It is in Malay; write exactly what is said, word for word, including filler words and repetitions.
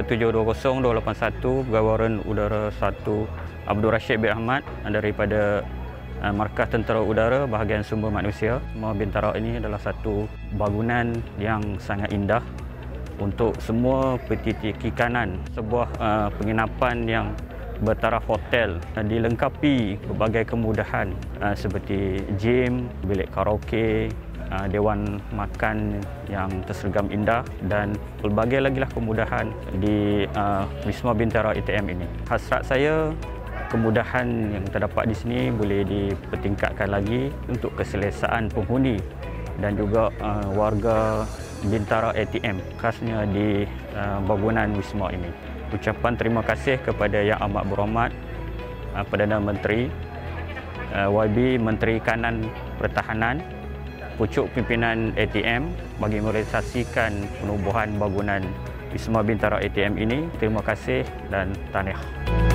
tujuh dua kosong dua lapan satu Pegawai Warren Udara satu Abdul Rashid bin Ahmad daripada Markaz Tentera Udara Bahagian Sumber Manusia. Semua Bintara ini adalah satu bangunan yang sangat indah untuk semua petiti kanan. Sebuah uh, penginapan yang bertaraf hotel, uh, dilengkapi berbagai kemudahan uh, seperti gym, bilik karaoke, uh, dewan makan yang tersergam indah dan pelbagai lagi lah kemudahan di uh, Wisma Bintara A T M ini. Hasrat saya, kemudahan yang terdapat di sini boleh dipertingkatkan lagi untuk keselesaan penghuni dan juga uh, warga Bintara A T M, khasnya di uh, bangunan Wisma ini. Ucapan terima kasih kepada Yang Amat Berhormat uh, Perdana Menteri, uh, Y B Menteri Kanan Pertahanan, pucuk pimpinan A T M bagi merealisasikan penubuhan bangunan Wisma Bintara A T M ini. Terima kasih dan tahniah.